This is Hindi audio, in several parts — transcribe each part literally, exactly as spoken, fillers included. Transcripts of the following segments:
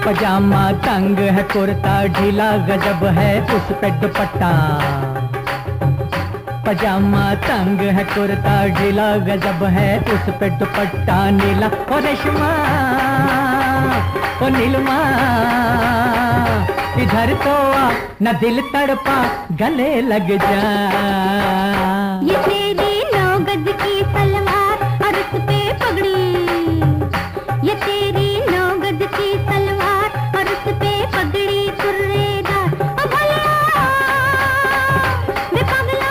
पजामा तंग है, कुर्ता ढीला गजब है उस पे दुपट्टा। पजामा तंग है, कुर्ता ढीला गजब है उस पे दुपट्टा नीला। ओ रेशमा ओ नीलमा इधर तो आ, न दिल तड़पा गले लग जा। ये तेरी नौ गज की सलवार और उस पे पगड़ी, ये तेरी नौ गज की सलवार और उस पे पगड़ी तुर्रेदार। ओ भला बे पगला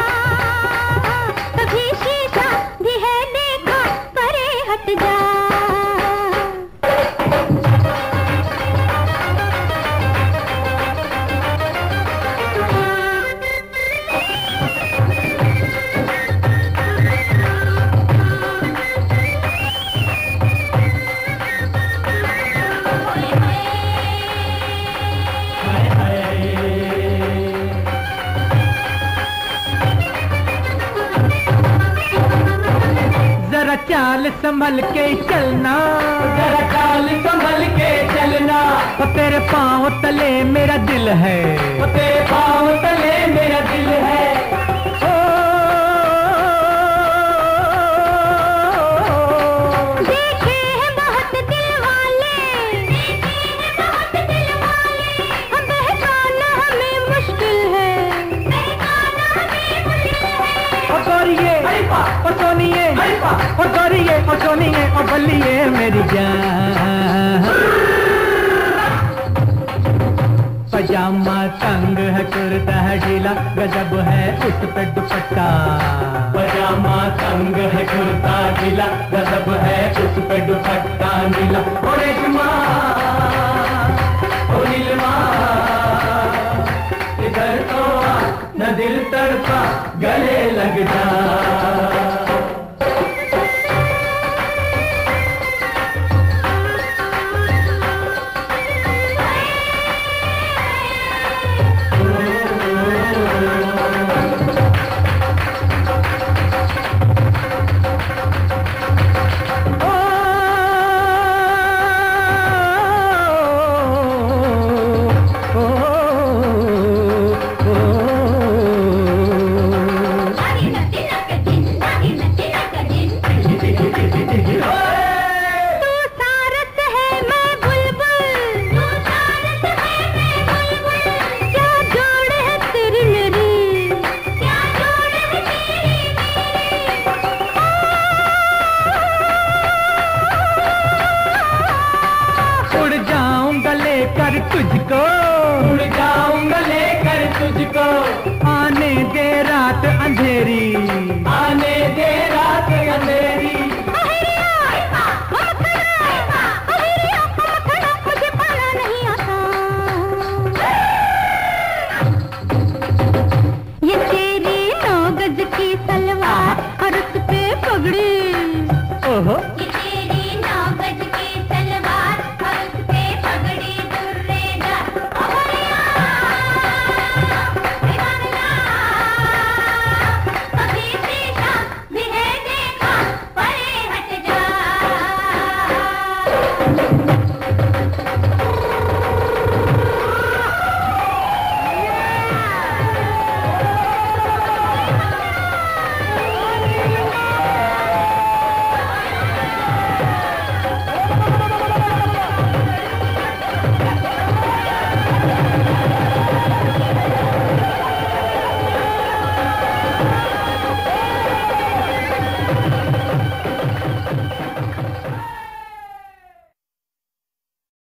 कभी शीशा भी है देखा, परे हट जा। जरा चाल संभल के चलना, जरा चाल संभल के चलना। ओ तेरे पाँव तले मेरा दिल है, ओ तेरे पाँव तले मेरा दिल है। ओ देखे हैं बहुत दिल वाले, देखे हैं बहुत दिल वाले। अब बहकाना हमें मुश्किल है, बहकाना हमें मुश्किल है। ओ गोरिये ओ सोनिए ओ गोरिये ओ सोनिए ओ बल्लिए मेरी जान। पजामा तंग है, कुर्ता है ढीला गजब है उस पे दुपट्टा। पजामा तंग है, कुर्ता ढीला गजब है उस पे दुपट्टा नीला। ओ रेशमा ओ नीलमा इधर तो आ, न दिल तड़पा गले लग जा।